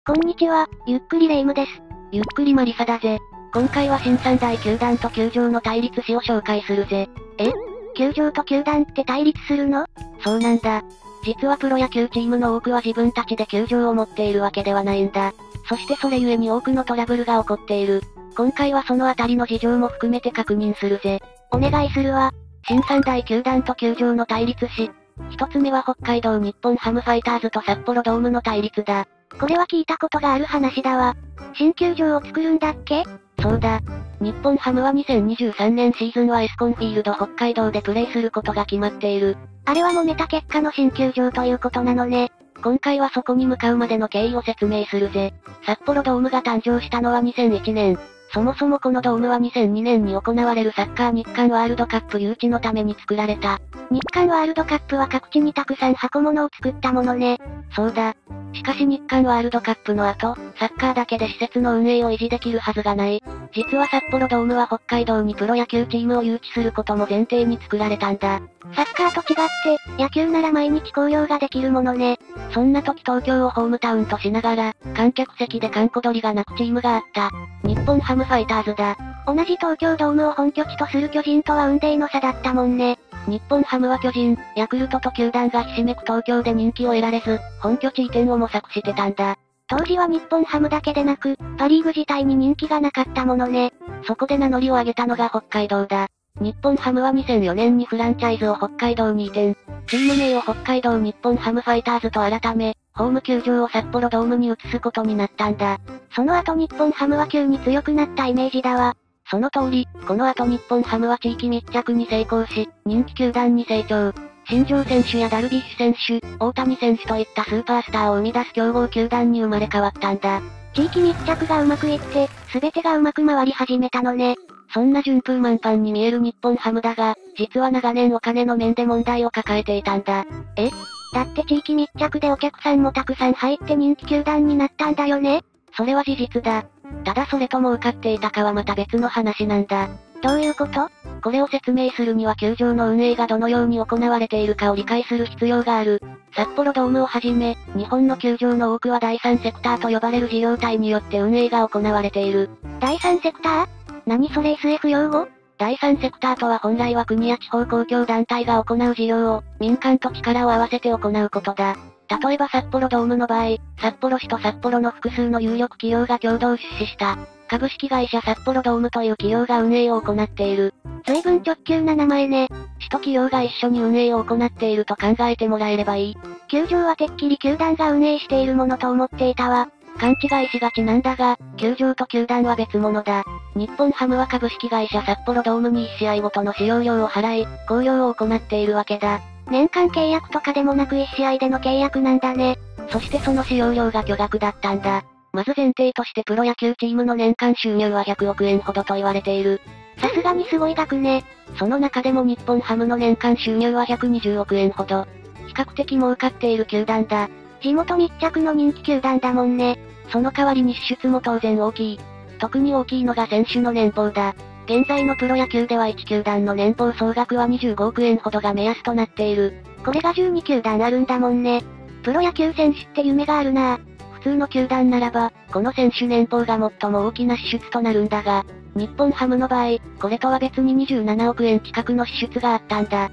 こんにちは、ゆっくりレ夢ムです。 ゆっくりマリサだぜ。今回は新三大球団と球場の対立史を紹介するぜ。 球場と球団って対立するの？ そうなんだ。実はプロ野球チームの多くは自分たちで球場を持っているわけではないんだ。そしてそれゆえに多くのトラブルが起こっている。今回はそのあたりの事情も含めて確認するぜ。 お願いするわ。 新三大球団と球場の対立史。一つ目は北海道日本ハムファイターズと札幌ドームの対立だ。 これは聞いたことがある話だわ。新球場を作るんだっけ？ そうだ。日本ハムは2023年シーズンはエスコンフィールド北海道でプレーすることが決まっている。 あれは揉めた結果の新球場ということなのね。 今回はそこに向かうまでの経緯を説明するぜ。札幌ドームが誕生したのは2001年。そもそもこのドームは2002年に行われるサッカー日韓ワールドカップ誘致のために作られた。 日韓ワールドカップは各地にたくさん箱物を作ったものね。 そうだ。しかし日韓ワールドカップの後、サッカーだけで施設の運営を維持できるはずがない。実は札幌ドームは北海道にプロ野球チームを誘致することも前提に作られたんだ。 サッカーと違って、野球なら毎日紅葉ができるものね。 そんな時東京をホームタウンとしながら、観客席で閑古鳥が鳴くチームがあった。日本ハムファイターズだ。 同じ東京ドームを本拠地とする巨人とは雲泥の差だったもんね。 日本ハムは巨人、ヤクルトと球団がひしめく東京で人気を得られず、本拠地移転を模索してたんだ。 当時は日本ハムだけでなく、パリーグ自体に人気がなかったものね。 そこで名乗りを上げたのが北海道だ。日本ハムは2004年にフランチャイズを北海道に移転。チーム名を北海道日本ハムファイターズと改め、ホーム球場を札幌ドームに移すことになったんだ。 その後日本ハムは急に強くなったイメージだわ。 その通り、この後日本ハムは地域密着に成功し、人気球団に成長。新庄選手やダルビッシュ選手、大谷選手といったスーパースターを生み出す強豪球団に生まれ変わったんだ。 地域密着がうまくいって、すべてがうまく回り始めたのね。 そんな順風満帆に見える日本ハムだが、実は長年お金の面で問題を抱えていたんだ。 だって地域密着でお客さんもたくさん入って人気球団になったんだよね。 それは事実だ。ただそれとも受かっていたかはまた別の話なんだ。 どういうこと？ これを説明するには球場の運営がどのように行われているかを理解する必要がある。札幌ドームをはじめ、日本の球場の多くは第三セクターと呼ばれる事業体によって運営が行われている。 第三セクター？何それ SF 用語？ 第三セクターとは本来は国や地方公共団体が行う事業を、民間と力を合わせて行うことだ。例えば札幌ドームの場合、札幌市と札幌の複数の有力企業が共同出資した、株式会社札幌ドームという企業が運営を行っている。 随分直球な名前ね。 市と企業が一緒に運営を行っていると考えてもらえればいい。 球場はてっきり球団が運営しているものと思っていたわ。 勘違いしがちなんだが、球場と球団は別物だ。日本ハムは株式会社札幌ドームに1試合ごとの使用料を払い、興行を行っているわけだ。 年間契約とかでもなく1試合での契約なんだね。 そしてその使用料が巨額だったんだ。まず前提としてプロ野球チームの年間収入は100億円ほどと言われている。 さすがにすごい額ね。 その中でも日本ハムの年間収入は120億円ほど。比較的儲かっている球団だ。 地元密着の人気球団だもんね。 その代わりに支出も当然大きい。特に大きいのが選手の年俸だ。現在のプロ野球では1球団の年俸総額は25億円ほどが目安となっている。 これが12球団あるんだもんね。プロ野球選手って夢があるなぁ。 普通の球団ならば、この選手年俸が最も大きな支出となるんだが、日本ハムの場合、これとは別に27億円近くの支出があったんだ。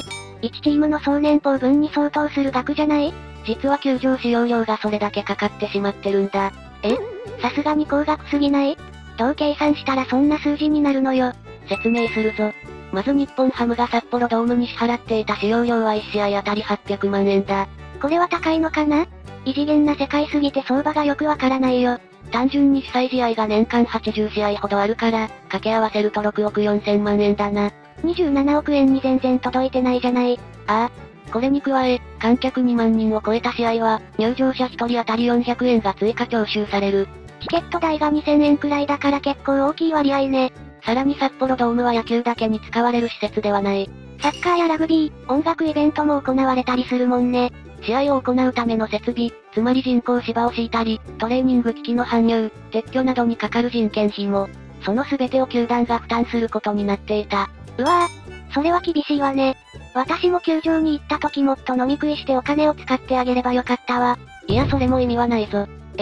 1チームの総年俸分に相当する額じゃない？ 実は球場使用料がそれだけかかってしまってるんだ。 さすがに高額すぎない？どう計算したらそんな数字になるのよ。 説明するぞ。まず日本ハムが札幌ドームに支払っていた使用料は1試合あたり800万円だ。 これは高いのかな？異次元な世界すぎて相場がよくわからないよ。 単純に主催試合が年間80試合ほどあるから、掛け合わせると6億4000万円だな。 27億円に全然届いてないじゃない。 ああ。これに加え、観客2万人を超えた試合は、入場者1人当たり400円が追加徴収される。 チケット代が2000円くらいだから結構大きい割合ね。 さらに札幌ドームは野球だけに使われる施設ではない。 サッカーやラグビー、音楽イベントも行われたりするもんね。 試合を行うための設備、つまり人工芝を敷いたり、トレーニング機器の搬入、撤去などにかかる人件費も、その全てを球団が負担することになっていた。 うわぁ、それは厳しいわね。私も球場に行った時もっと飲み食いしてお金を使ってあげればよかったわ。 いやそれも意味はないぞ。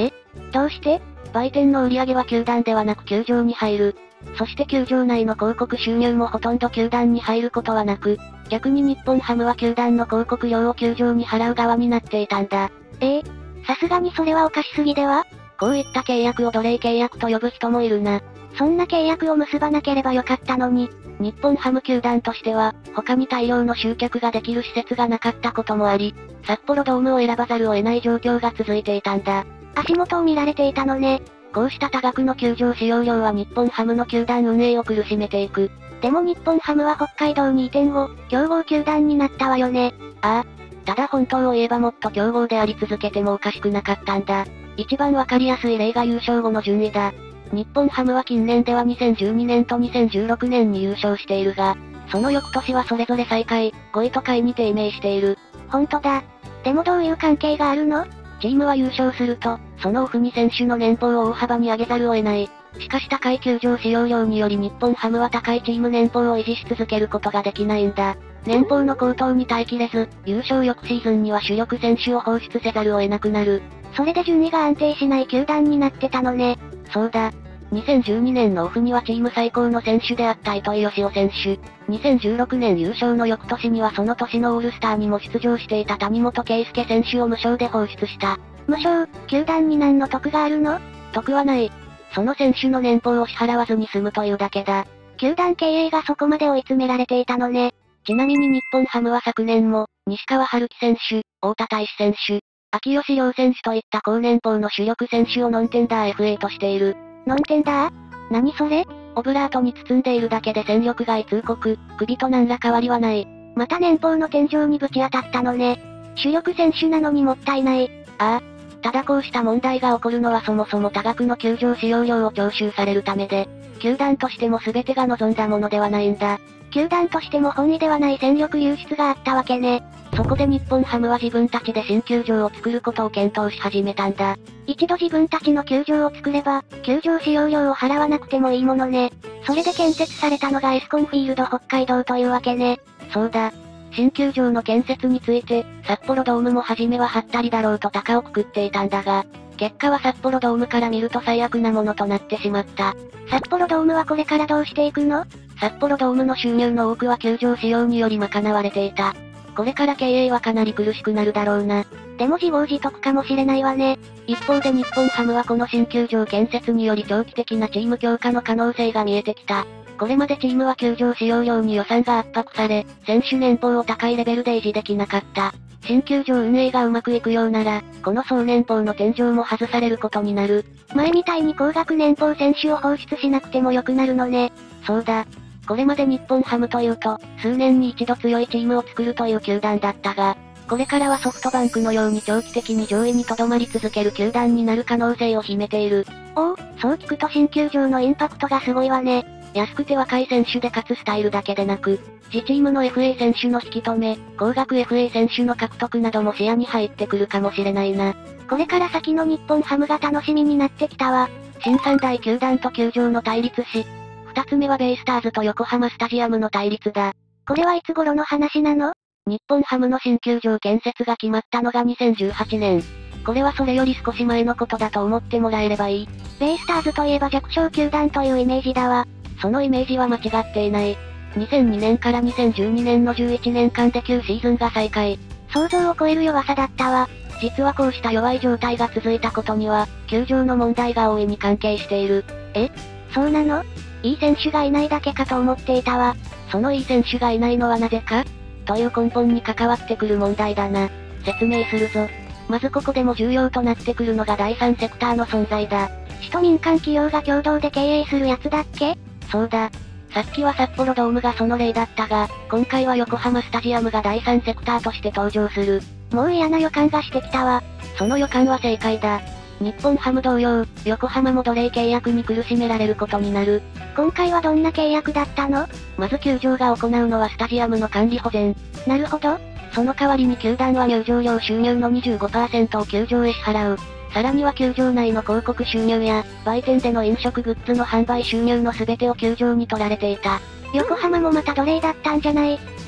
どうして？ 売店の売り上げは球団ではなく球場に入る。そして球場内の広告収入もほとんど球団に入ることはなく、逆に日本ハムは球団の広告料を球場に払う側になっていたんだ。 さすがにそれはおかしすぎでは？ こういった契約を奴隷契約と呼ぶ人もいるな。 そんな契約を結ばなければよかったのに。 日本ハム球団としては、他に大量の集客ができる施設がなかったこともあり、札幌ドームを選ばざるを得ない状況が続いていたんだ。 足元を見られていたのね。 こうした多額の球場使用料は日本ハムの球団運営を苦しめていく。 でも日本ハムは北海道に移転後、強豪球団になったわよね。 ああ。ただ本当を言えばもっと強豪であり続けてもおかしくなかったんだ。一番わかりやすい例が優勝後の順位だ。日本ハムは近年では2012年と2016年に優勝しているが、その翌年はそれぞれ最下位、5位と下位に低迷している。 ほんとだ。でもどういう関係があるの？ チームは優勝すると、そのオフに選手の年俸を大幅に上げざるを得ない。しかし高い球場使用料により日本ハムは高いチーム年俸を維持し続けることができないんだ。年俸の高騰に耐えきれず、優勝翌シーズンには主力選手を放出せざるを得なくなる。 それで順位が安定しない球団になってたのね。 そうだ。2012年のオフにはチーム最高の選手であった糸井嘉男選手。2016年優勝の翌年にはその年のオールスターにも出場していた谷本圭介選手を無償で放出した。 無償、球団に何の得があるの？ 得はない。その選手の年俸を支払わずに済むというだけだ。 球団経営がそこまで追い詰められていたのね。 ちなみに日本ハムは昨年も、西川春樹選手、大田大志選手、秋吉亮選手といった高年俸の主力選手をノンテンダー FA としている。 ノンテンダー？何それ？ オブラートに包んでいるだけで戦力外通告、首と何ら変わりはない。 また年俸の天井にぶち当たったのね。主力選手なのにもったいない。 ああ。ただこうした問題が起こるのはそもそも多額の球場使用料を徴収されるためで、球団としても全てが望んだものではないんだ。 球団としても本意ではない戦力流出があったわけね。 そこで日本ハムは自分たちで新球場を作ることを検討し始めたんだ。 一度自分たちの球場を作れば、球場使用料を払わなくてもいいものね。それで建設されたのがエスコンフィールド北海道というわけね。 そうだ。新球場の建設について、札幌ドームも初めはハったりだろうと高をくくっていたんだが、結果は札幌ドームから見ると最悪なものとなってしまった。 札幌ドームはこれからどうしていくの？ 札幌ドームの収入の多くは球場使用により賄われていた。これから経営はかなり苦しくなるだろうな。 でも自業自得かもしれないわね。 一方で日本ハムはこの新球場建設により長期的なチーム強化の可能性が見えてきた。これまでチームは球場使用料に予算が圧迫され、選手年俸を高いレベルで維持できなかった。新球場運営がうまくいくようなら、この総年俸の天井も外されることになる。 前みたいに高額年俸選手を放出しなくても良くなるのね。 そうだ。これまで日本ハムというと、数年に一度強いチームを作るという球団だったが、これからはソフトバンクのように長期的に上位に留まり続ける球団になる可能性を秘めている。 おお、そう聞くと新球場のインパクトがすごいわね。 安くて若い選手で勝つスタイルだけでなく、自チームの FA 選手の引き止め、高額 FA 選手の獲得なども視野に入ってくるかもしれないな。 これから先の日本ハムが楽しみになってきたわ。 新三大球団と球場の対立し、二つ目はベイスターズと横浜スタジアムの対立だ。 これはいつ頃の話なの？ 日本ハムの新球場建設が決まったのが2018年。これはそれより少し前のことだと思ってもらえればいい。 ベイスターズといえば弱小球団というイメージだわ。 そのイメージは間違っていない。2002年から2012年の11年間で9シーズンが再開。 想像を超える弱さだったわ。 実はこうした弱い状態が続いたことには、球場の問題が大いに関係している。 そうなの？いい選手がいないだけかと思っていたわ。 そのいい選手がいないのはなぜかという根本に関わってくる問題だな。説明するぞ。まずここでも重要となってくるのが第三セクターの存在だ。 市と民間企業が共同で経営するやつだっけ？ そうだ。さっきは札幌ドームがその例だったが、今回は横浜スタジアムが第三セクターとして登場する。 もう嫌な予感がしてきたわ。 その予感は正解だ。日本ハム同様、横浜も奴隷契約に苦しめられることになる。 今回はどんな契約だったの？ まず球場が行うのはスタジアムの管理保全。 なるほど。 その代わりに球団は入場料収入の 25% を球場へ支払う。さらには球場内の広告収入や、売店での飲食グッズの販売収入の全てを球場に取られていた。 横浜もまた奴隷だったんじゃない？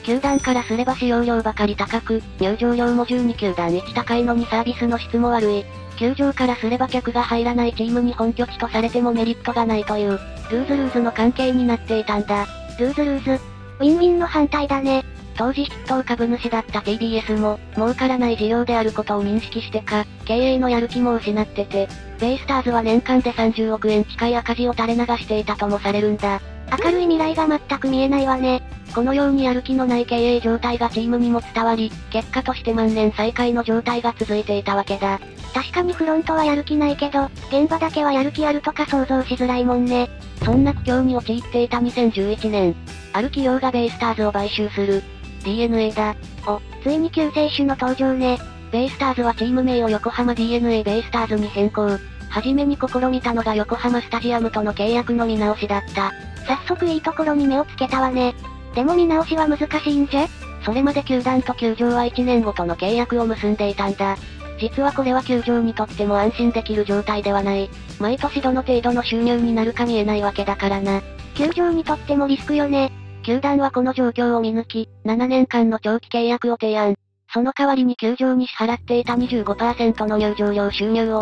球団からすれば使用料ばかり高く、入場料も12球団一高いのにサービスの質も悪い。球場からすれば客が入らないチームに本拠地とされてもメリットがないという、ルーズルーズの関係になっていたんだ。 ルーズルーズ。ウィンウィンの反対だね。 当時筆頭株主だった TBS も、儲からない事業であることを認識してか、経営のやる気も失ってて、ベイスターズは年間で30億円近い赤字を垂れ流していたともされるんだ。 明るい未来が全く見えないわね。 このようにやる気のない経営状態がチームにも伝わり、結果として万年最下位の状態が続いていたわけだ。 確かにフロントはやる気ないけど、現場だけはやる気あるとか想像しづらいもんね。 そんな苦境に陥っていた2011年、ある企業がベイスターズを買収する。DNA だ。 ついに救世主の登場ね。 ベイスターズはチーム名を横浜 DNA ベイスターズに変更。はじめに試みたのが横浜スタジアムとの契約の見直しだった。 早速いいところに目をつけたわね。でも見直しは難しいんじゃ？ それまで球団と球場は1年ごとの契約を結んでいたんだ。実はこれは球場にとっても安心できる状態ではない。毎年どの程度の収入になるか見えないわけだからな。 球場にとってもリスクよね。 球団はこの状況を見抜き、7年間の長期契約を提案。その代わりに球場に支払っていた 25% の入場料収入を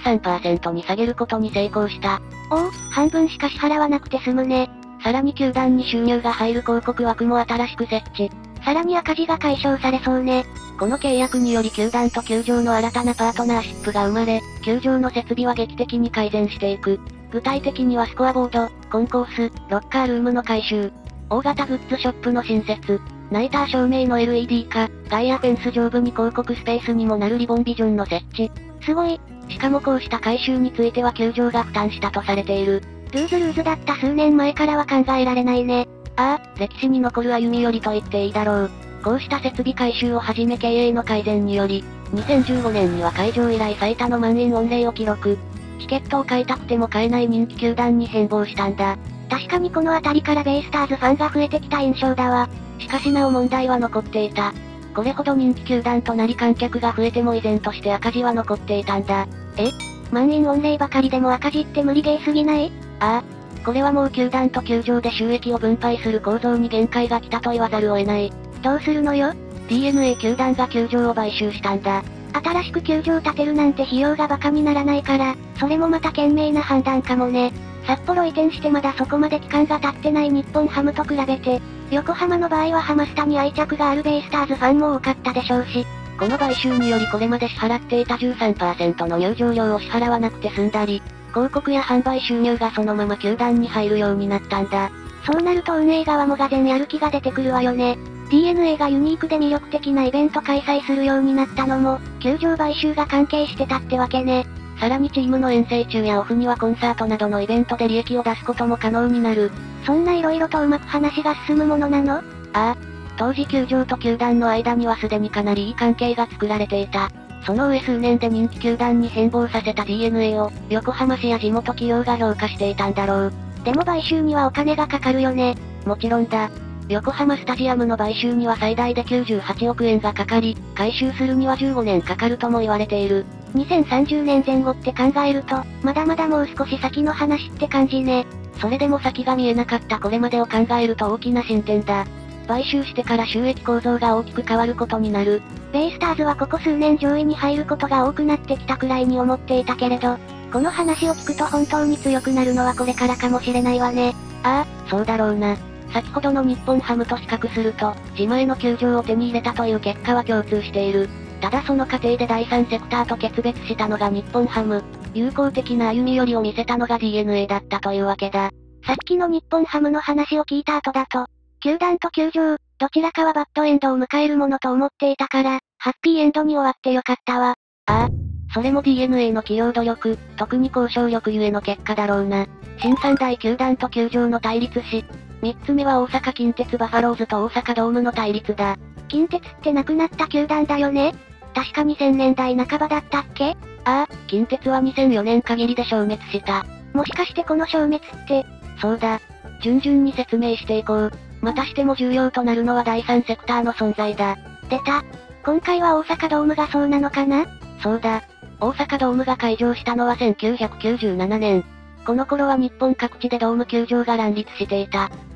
13% に下げることに成功した。 半分しか支払わなくて済むね。 さらに球団に収入が入る広告枠も新しく設置。 さらに赤字が解消されそうね。 この契約により球団と球場の新たなパートナーシップが生まれ、球場の設備は劇的に改善していく。具体的にはスコアボード、コンコース、ロッカールームの改修、大型グッズショップの新設、ナイター照明の LED 化、外野フェンス上部に広告スペースにもなるリボンビジョンの設置。 すごい。 しかもこうした改修については球場が負担したとされている。 ルーズルーズだった数年前からは考えられないね。 歴史に残る歩み寄りと言っていいだろう。こうした設備改修をはじめ経営の改善により、2015年には会場以来最多の満員御礼を記録。チケットを買いたくても買えない人気球団に変貌したんだ。 確かにこの辺りからベイスターズファンが増えてきた印象だわ。 しかしなお問題は残っていた。これほど人気球団となり観客が増えても依然として赤字は残っていたんだ。 満員御礼ばかりでも赤字って無理ゲーすぎない？ これはもう球団と球場で収益を分配する構造に限界が来たと言わざるを得ない。 どうするのよ？ DNA 球団が球場を買収したんだ。 新しく球場建てるなんて費用がバカにならないから、それもまた賢明な判断かもね。札幌移転してまだそこまで期間が経ってない日本ハムと比べて、横浜の場合はハマスタに愛着があるベイスターズファンも多かったでしょうし、 この買収によりこれまで支払っていた 13% の入場料を支払わなくて済んだり、広告や販売収入がそのまま球団に入るようになったんだ。 そうなると運営側もがぜんやる気が出てくるわよね。DNA がユニークで魅力的なイベント開催するようになったのも、球場買収が関係してたってわけね。 さらにチームの遠征中やオフにはコンサートなどのイベントで利益を出すことも可能になる。 そんな色々とうまく話が進むものなの？ 当時球場と球団の間にはすでにかなりいい関係が作られていた。その上数年で人気球団に変貌させた DNA を、横浜市や地元企業が評価していたんだろう。 でも買収にはお金がかかるよね。 もちろんだ。横浜スタジアムの買収には最大で98億円がかかり、回収するには15年かかるとも言われている。 2030年前後って考えると、まだまだもう少し先の話って感じね。 それでも先が見えなかったこれまでを考えると大きな進展だ。買収してから収益構造が大きく変わることになる。 ベイスターズはここ数年上位に入ることが多くなってきたくらいに思っていたけれど、この話を聞くと本当に強くなるのはこれからかもしれないわね。 そうだろうな。先ほどの日本ハムと比較すると、自前の球場を手に入れたという結果は共通している。ただその過程で第三セクターと決別したのが日本ハム、友好的な歩み寄りを見せたのが DNA だったというわけだ。 さっきの日本ハムの話を聞いた後だと、球団と球場、どちらかはバッドエンドを迎えるものと思っていたから、ハッピーエンドに終わってよかったわ。 それも DNA の企業努力、特に交渉力ゆえの結果だろうな。新三大球団と球場の対立し、3つ目は大阪近鉄バファローズと大阪ドームの対立だ。 近鉄ってなくなった球団だよね？確か2000年代半ばだったっけ？ 近鉄は2004年限りで消滅した。 もしかしてこの消滅って？ そうだ。順々に説明していこう。またしても重要となるのは第三セクターの存在だ。 出た。今回は大阪ドームがそうなのかな？ そうだ。大阪ドームが開場したのは1997年。この頃は日本各地でドーム球場が乱立していた。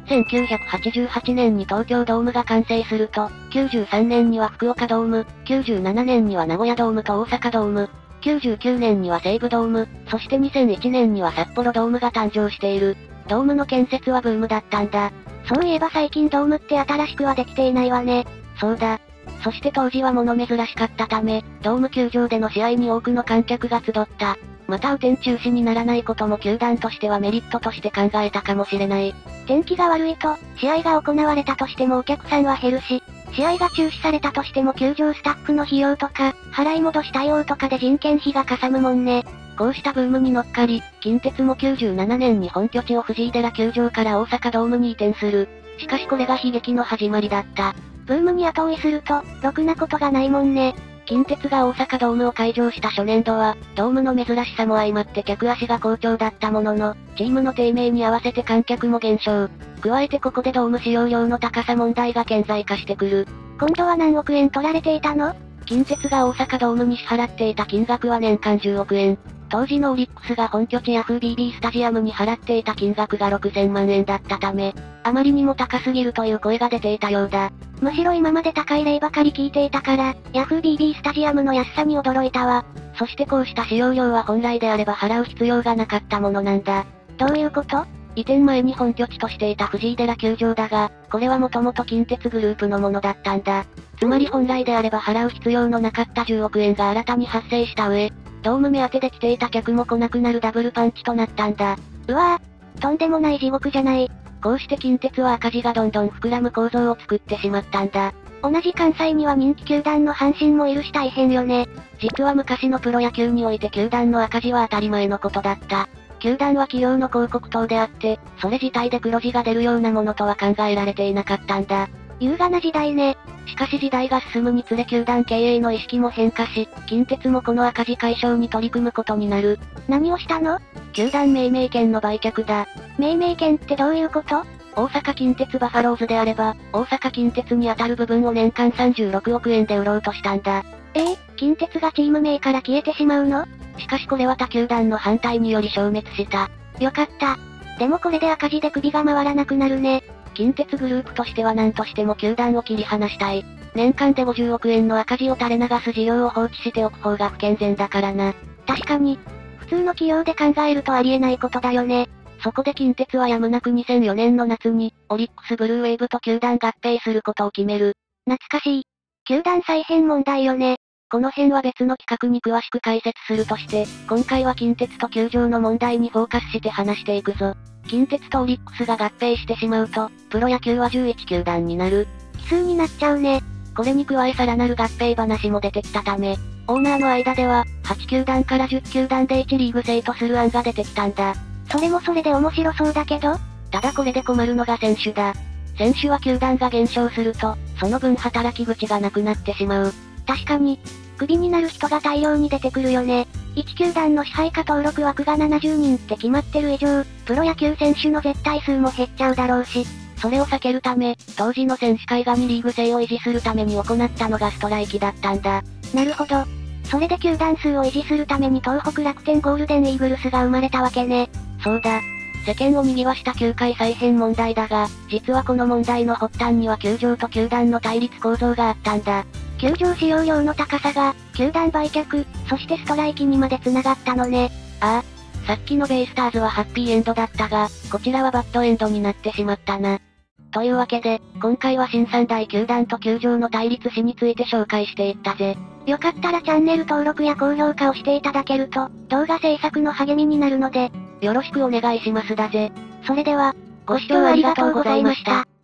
1988年に東京ドームが完成すると、93年には福岡ドーム、97年には名古屋ドームと大阪ドーム、99年には西武ドーム、そして2001年には札幌ドームが誕生している。ドームの建設はブームだったんだ。 そういえば最近ドームって新しくはできていないわね。 そうだ。そして当時は物珍しかったため、ドーム球場での試合に多くの観客が集った。また雨天中止にならないことも球団としてはメリットとして考えたかもしれない。 天気が悪いと、試合が行われたとしてもお客さんは減るし、試合が中止されたとしても球場スタッフの費用とか、払い戻し対応とかで人件費がかさむもんね。 こうしたブームに乗っかり、近鉄も97年に本拠地を藤井寺球場から大阪ドームに移転する。しかしこれが悲劇の始まりだった。 ブームに後追いすると、ろくなことがないもんね。 近鉄が大阪ドームを開場した初年度は、ドームの珍しさも相まって客足が好調だったものの、チームの低迷に合わせて観客も減少。加えてここでドーム使用料の高さ問題が顕在化してくる。 今度は何億円取られていたの？ 近鉄が大阪ドームに支払っていた金額は年間10億円。当時のオリックスが本拠地FBBスタジアムに払っていた金額が6000万円だったため、あまりにも高すぎるという声が出ていたようだ。 むしろ今まで高い例ばかり聞いていたから、FBBスタジアムの安さに驚いたわ。 そしてこうした使用料は本来であれば払う必要がなかったものなんだ。 どういうこと？ 移転前に本拠地としていた藤井寺球場だが、これはもともと近鉄グループのものだったんだ。つまり本来であれば払う必要のなかった10億円が新たに発生した上、ドーム目当てで来ていた客も来なくなるダブルパンチとなったんだ。 うわぁ、とんでもない地獄じゃない。 こうして近鉄は赤字がどんどん膨らむ構造を作ってしまったんだ。 同じ関西には人気球団の阪神もいるし大変よね。 実は昔のプロ野球において球団の赤字は当たり前のことだった。球団は企業の広告塔であって、それ自体で黒字が出るようなものとは考えられていなかったんだ。 優雅な時代ね。 しかし時代が進むにつれ球団経営の意識も変化し、近鉄もこの赤字解消に取り組むことになる。 何をしたの？ 球団命名権の売却だ。 命名権ってどういうこと？ 大阪近鉄バファローズであれば、大阪近鉄に当たる部分を年間36億円で売ろうとしたんだ。 近鉄がチーム名から消えてしまうの？ しかしこれは他球団の反対により消滅した。 よかった。でもこれで赤字で首が回らなくなるね。 近鉄グループとしては何としても球団を切り離したい。年間で50億円の赤字を垂れ流す事業を放置しておく方が不健全だからな。 確かに。普通の企業で考えるとありえないことだよね。 そこで近鉄はやむなく2004年の夏に、オリックスブルーウェーブと球団合併することを決める。 懐かしい。球団再編問題よね。 この辺は別の企画に詳しく解説するとして、今回は近鉄と球場の問題にフォーカスして話していくぞ。近鉄とオリックスが合併してしまうと、プロ野球は11球団になる。 奇数になっちゃうね。 これに加えさらなる合併話も出てきたため、オーナーの間では、8球団から10球団で1リーグ制とする案が出てきたんだ。 それもそれで面白そうだけど？ ただこれで困るのが選手だ。選手は球団が減少すると、その分働き口がなくなってしまう。 確かに。クビになる人が大量に出てくるよね。1球団の支配下登録枠が70人って決まってる以上、プロ野球選手の絶対数も減っちゃうだろうし。 それを避けるため、当時の選手会が2リーグ制を維持するために行ったのがストライキだったんだ。 なるほど。それで球団数を維持するために東北楽天ゴールデンイーグルスが生まれたわけね。 そうだ。世間を賑わした球界再編問題だが、実はこの問題の発端には球場と球団の対立構造があったんだ。 球場使用料の高さが、球団売却、そしてストライキにまで繋がったのね。 ああ、さっきのベイスターズはハッピーエンドだったが、こちらはバッドエンドになってしまったな。というわけで、今回は新三大球団と球場の対立史について紹介していったぜ。 よかったらチャンネル登録や高評価をしていただけると、動画制作の励みになるので、 よろしくお願いしますだぜ。 それでは、ご視聴ありがとうございました。